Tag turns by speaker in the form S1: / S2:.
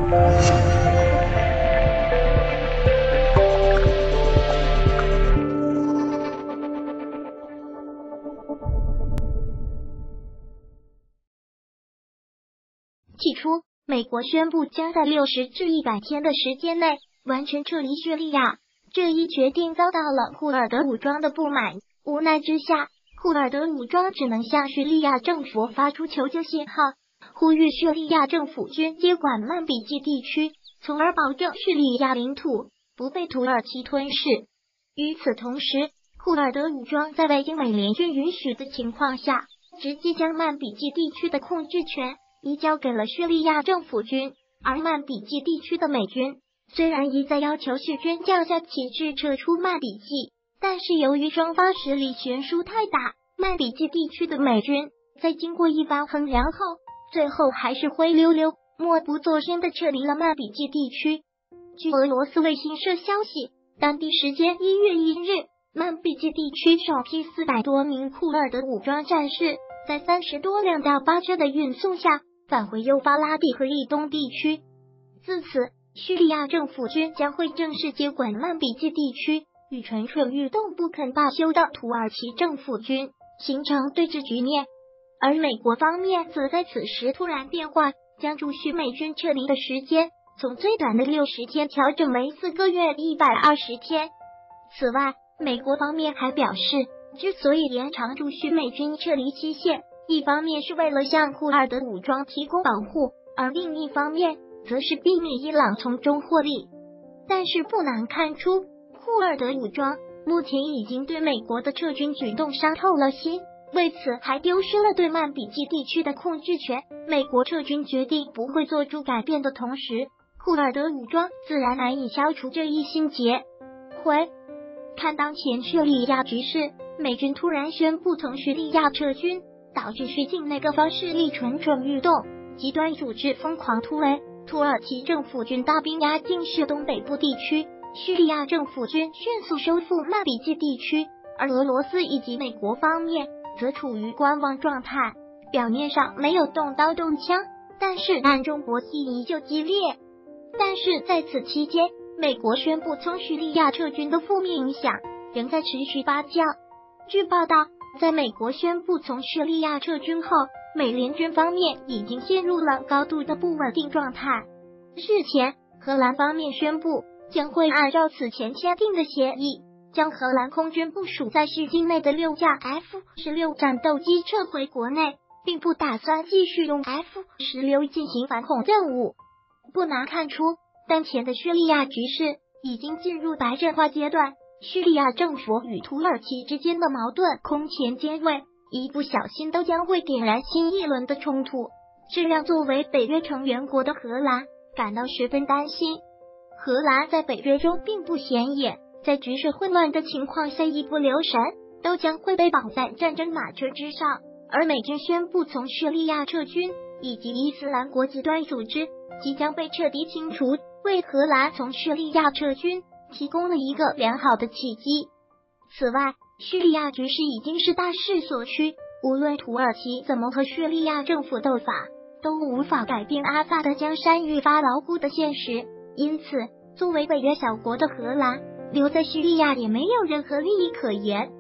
S1: 起初，美国宣布将在60至100天的时间内完全撤离叙利亚，这一决定遭到了库尔德武装的不满。无奈之下，库尔德武装只能向叙利亚政府发出求救信号，呼吁叙利亚政府军接管曼比季地区，从而保证叙利亚领土不被土耳其吞噬。与此同时，库尔德武装在未经美联军允许的情况下，直接将曼比季地区的控制权移交给了叙利亚政府军，而曼比季地区的美军虽然一再要求叙军降下旗帜撤出曼比季，但是由于双方实力悬殊太大，曼比季地区的美军在经过一番衡量后，最后还是灰溜溜默不作声地撤离了曼比季地区。据俄罗斯卫星社消息，当地时间1月1日，曼比季地区首批400多名库尔德武装战士在30多辆大巴车的运送下返回幼发拉底河以东地区。自此，叙利亚政府军将会正式接管曼比季地区，与蠢蠢欲动不肯罢休的土耳其政府军形成对峙局面。而美国方面则在此时突然变化，将驻叙美军撤离的时间从最短的60天调整为4个月120天。此外，美国方面还表示，之所以延长驻叙美军撤离期限，一方面是为了向库尔德武装提供保护，而另一方面则是避免伊朗从中获利。但是不难看出，库尔德武装目前已经对美国的撤军举动伤透了心，为此还丢失了对曼比季地区的控制权。美国撤军决定不会做出改变的同时，库尔德武装自然难以消除这一心结。看当前叙利亚局势，美军突然宣布从叙利亚撤军，导致叙境内各方势力蠢蠢欲动，极端组织疯狂突围，土耳其政府军大兵压境叙东北部地区，叙利亚政府军迅速收复曼比季地区，而俄罗斯以及美国方面则处于观望状态，表面上没有动刀动枪，但是暗中博弈依旧激烈。但是在此期间，美国宣布从叙利亚撤军的负面影响仍在持续发酵。据报道，在美国宣布从叙利亚撤军后，美联军方面已经陷入了高度的不稳定状态。日前，荷兰方面宣布将会按照此前签订的协议，将荷兰空军部署在叙境内的6架 F-16战斗机撤回国内，并不打算继续用 F-16进行反恐任务。不难看出，当前的叙利亚局势已经进入白热化阶段，叙利亚政府与土耳其之间的矛盾空前尖锐，一不小心都将会点燃新一轮的冲突，这让作为北约成员国的荷兰感到十分担心。荷兰在北约中并不显眼，在局势混乱的情况下一不留神都将会被绑在战争马车之上。而美军宣布从叙利亚撤军，以及伊斯兰国极端组织即将被彻底清除，为荷兰从叙利亚撤军提供了一个良好的契机。此外，叙利亚局势已经是大势所趋，无论土耳其怎么和叙利亚政府斗法，都无法改变阿萨德江山愈发牢固的现实。因此，作为北约小国的荷兰，留在叙利亚也没有任何利益可言。